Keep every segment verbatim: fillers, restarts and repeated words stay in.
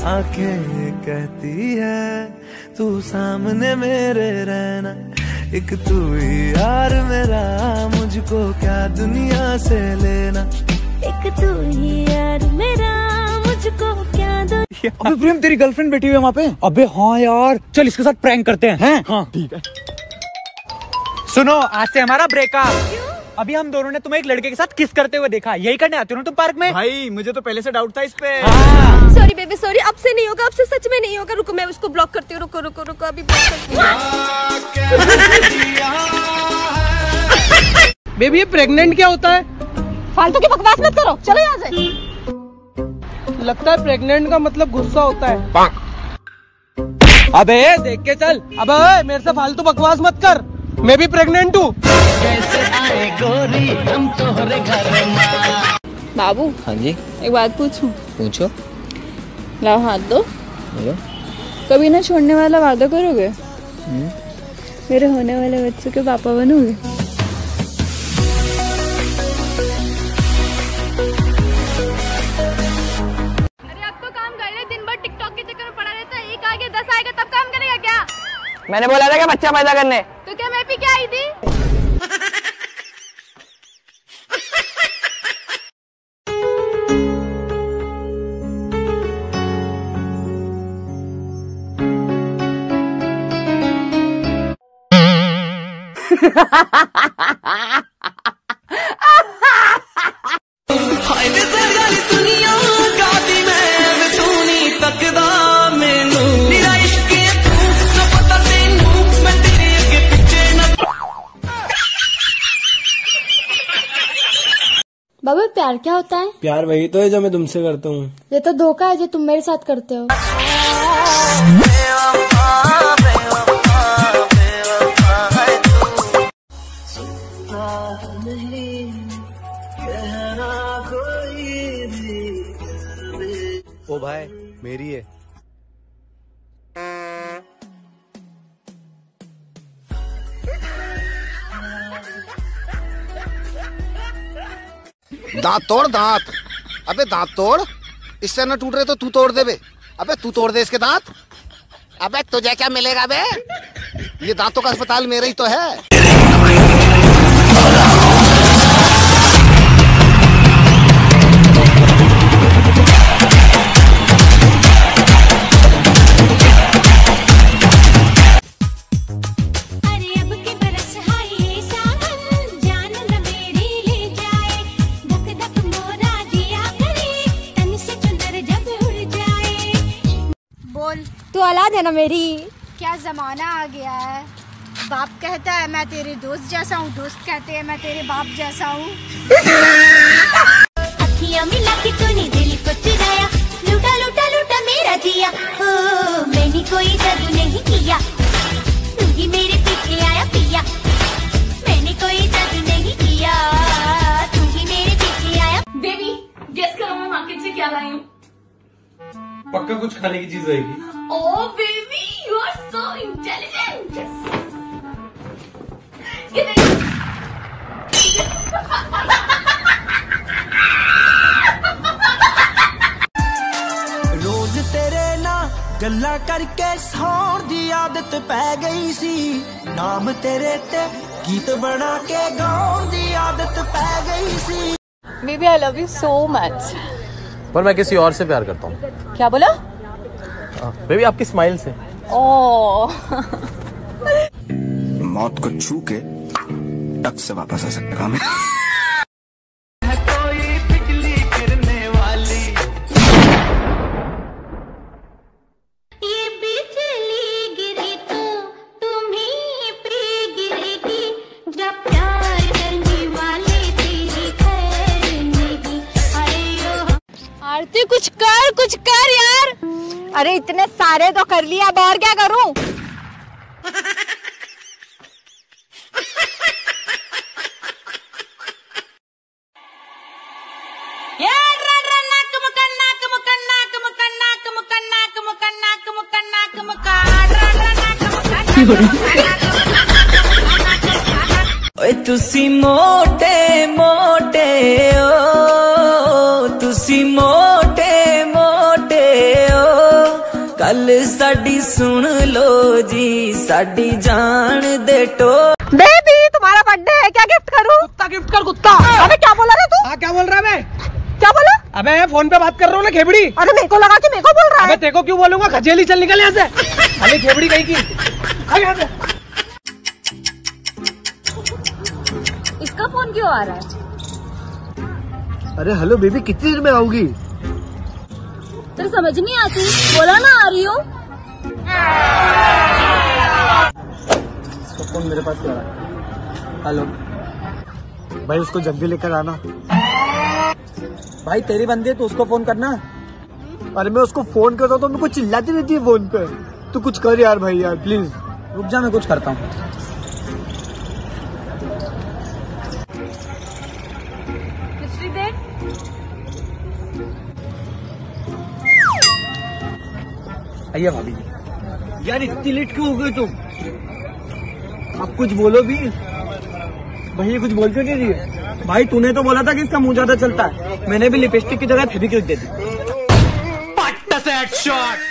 आंखें कहती है तू सामने मेरे रहना, एक तू ही यार मेरा, मुझको क्या दुनिया से लेना, एक तू ही यार मेरा, मुझको क्या दो। अबे प्रेम तेरी गर्लफ्रेंड बैठी हुई है वहाँ पे। अबे हाँ यार, चल इसके साथ प्रैंक करते हैं। हैं? हाँ ठीक है। सुनो, आज से हमारा ब्रेकअप। अभी हम दोनों ने तुम्हें एक लड़के के साथ किस करते हुए देखा, यही करने आते हो ना तुम पार्क में? भाई मुझे तो पहले से डाउट था इस पे। सॉरी बेबी सॉरी, अब से नहीं होगा, अब से सच में नहीं होगा। रुको मैं उसको ब्लॉक करती हूँ, रुको रुको रुको अभी ब्लॉक करती हूँ। बेबी ये प्रेग्नेंट क्या होता है? फालतू की बकवास मत करो, चलो यहाँ से। लगता है प्रेग्नेंट का मतलब गुस्सा होता है। अबे देख के चल। अबे मेरे से फालतू बकवास मत कर, मैं भी प्रेग्नेंट हूँ। बाबू। हाँ जी। एक बात पूछूं? पूछो। लाओ हाथ दो। बोलो। कभी ना छोड़ने वाला वादा करोगे? मेरे होने वाले बच्चे के पापा बनोगे? अरे अब तो काम कर ले, दिन भर टिकटॉक के चक्कर में पड़ा रहता है। एक आगे दस आएगा तब काम करेगा क्या? मैंने बोला था कि बच्चा पैदा करने। तो क्या मैं भी क्या आई थी? बाबू प्यार क्या होता है? प्यार वही तो है जो मैं तुमसे करता हूँ। ये तो धोखा है जो तुम मेरे साथ करते हो। ओ भाई मेरी है। दांत तोड़ दांत। अबे दांत तोड़, इससे ना टूट रहे तो तू तोड़ दे बे। अबे तू तोड़ दे इसके दांत। अबे तुझे क्या मिलेगा बे, ये दांतों का अस्पताल मेरा ही तो है। तू औलाद है ना मेरी। क्या जमाना आ गया है, बाप कहता है मैं तेरे दोस्त जैसा हूँ, दोस्त कहते हैं मैं तेरे बाप जैसा हूँ। अखियाँ मिला के तूने दिल को चुराया, लूटा लूटा लूटा मेरा जिया। हो मैंने कोई जादू नहीं किया, तू ही मेरे पीछे आया पिया। मैंने कोई जादू नहीं किया, तू ही मेरे पीछे आया। बेबी गेस करो मैं मार्केट से क्या लाई हूँ? पक्का कुछ खाने की चीज आएगी। Oh baby, you are so intelligent. रोज तेरे ना गल्ला करके सौर दी आदत पै गई सी, नाम तेरे ते गीत बना के गाउन दी आदत पै गई सी। Baby, I love you so much. पर मैं किसी और से प्यार करता हूँ। क्या बोला? बेबी आपकी स्माइल से। ओह। मौत को छू के टक से वापस आ सकता हूँ। कोई बिजली गिरने वाली, ये बिजली गिरी तो तुम्हीं पे गिरेगी, जब प्यार करने वाले तेरी खैर नहीं। अरे आरती कुछ कर कुछ कर यार। अरे इतने सारे तो कर लिया, अब और क्या करूं? ओए तुसी मोटे मोटे ओ, तुसी मोटे मोटे ओ। कल साडी सुन लो जी साडी जान दे टो। बेबी तुम्हारा बर्थडे है, क्या गिफ्ट करूं? कुत्ता गिफ्ट कर कुत्ता। अबे क्या बोल रहा है तू? हाँ क्या बोल रहा है? मैं क्या बोला? अबे फोन पे बात कर रहा हूँ ना खेबड़ी। अरे मेरे को लगा कि मेरे को बोल रहा है। अबे तेरे को क्यों बोलूंगा, खजेली चल निकल यहाँ से। खाली खेबड़ी कहीं की। आ यहाँ से। इसका फोन क्यों आ रहा है? अरे हेलो बेबी, कितनी देर में आओगी? तेरे समझ नहीं आती, बोला ना आ रही हो। इसका फोन मेरे पास क्या है? हेलो भाई, उसको जल्दी लेकर आना। भाई तेरी बंदी है तो उसको फोन करना। अरे मैं उसको फोन करता हूँ तो मेरे को चिल्लाती रहती है फोन पे। तू कुछ कर यार भाई यार प्लीज। रुक जा, मैं कुछ करता हूँ। आइए भाभी। यार इतनी लेट क्यों हो गई तुम? अब कुछ बोलो भी। भैया कुछ बोल क्यों नहीं रही है? भाई तूने तो बोला था कि इसका मुंह ज्यादा चलता है, मैंने भी लिपस्टिक की जगह फेविक्विक दे दी। पट्टा से हेडशॉट।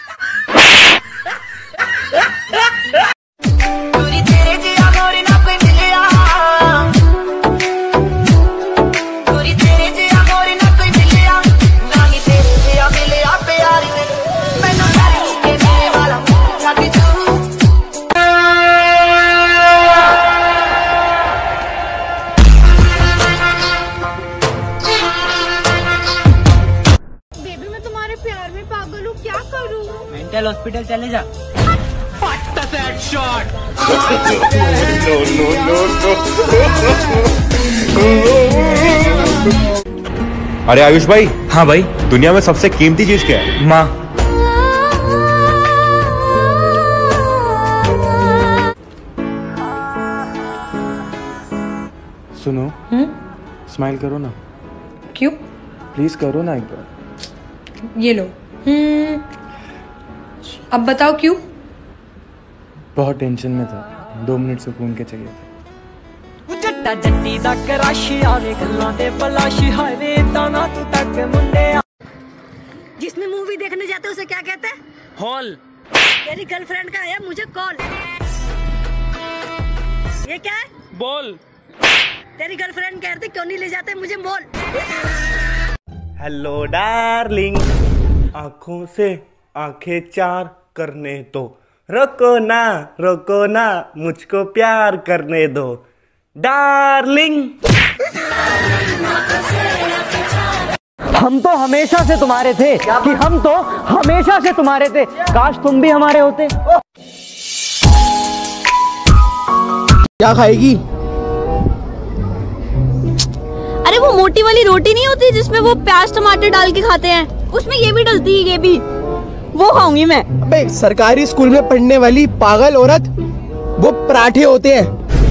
मेंटल हॉस्पिटल चले जा। अरे आयुष भाई। हाँ भाई। दुनिया में सबसे कीमती चीज क्या है? माँ। सुनो, स्माइल करो ना। क्यों? प्लीज करो ना एक बार। ये लो। हम्म, अब बताओ क्यों? बहुत टेंशन में था, दो मिनट सुकून के चाहिए थे। जिसमें मूवी देखने जाते उसे क्या कहते हैं? हॉल। तेरी गर्लफ्रेंड का है मुझे कॉल। ये क्या है? बॉल। तेरी गर्लफ्रेंड कहती क्यों नहीं ले जाते मुझे मॉल। हेलो डार्लिंग, आंखों से आंखें चार करने दो, रोको ना रोको ना मुझको प्यार करने दो डार्लिंग। हम तो हमेशा से तुम्हारे थे कि हम तो हमेशा से तुम्हारे थे, काश तुम भी हमारे होते। क्या खाएगी? अरे वो मोटी वाली रोटी नहीं होती जिसमें वो प्याज टमाटर डाल के खाते हैं, उसमें ये भी डलती है, ये भी वो खाऊंगी मैं। अबे सरकारी स्कूल में पढ़ने वाली पागल औरत, वो पराठे होते हैं।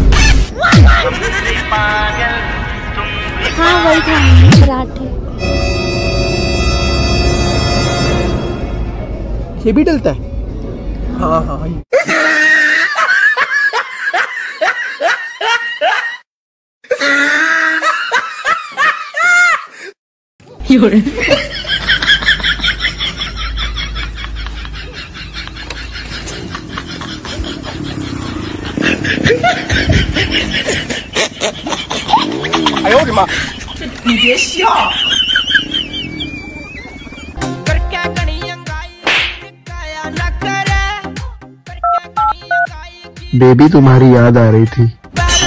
हाँ वही खाऊंगी, पराठे। ये भी डलता है? हाँ हाँ हाँ। 哎呦我的妈！ 你别笑。 बेबी तुम्हारी याद आ रही थी।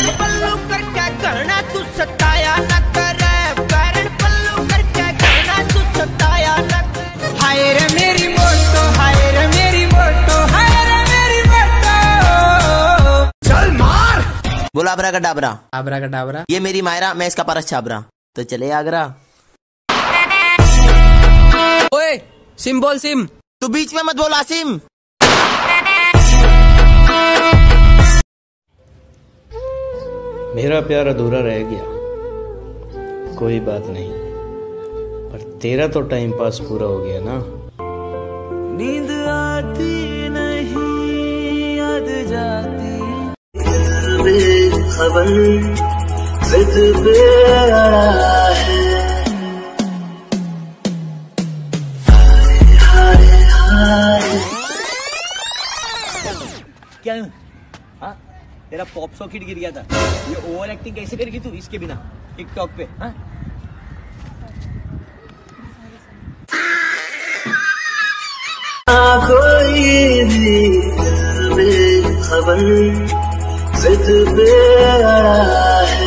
बोला आबरा का डाबरा। आबरा का डाबरा। ये मेरी मायरा, मैं इसका परस छाबरा। तो चले आगरा। ओए सिम बोल सिम। तू बीच में मत बोल आसिम। मेरा प्यार अधूरा रह गया, कोई बात नहीं, पर तेरा तो टाइम पास पूरा हो गया ना। नींद आती नहीं याद जाती खबर जिद पे आया है। हाय हाय हाय तेरा पॉप सॉकेट गिर गया था। ये ओवर एक्टिंग कैसे करेगी तू इसके बिना टिकटॉक पे? हाँ कोई भी खबर जिद पे आया है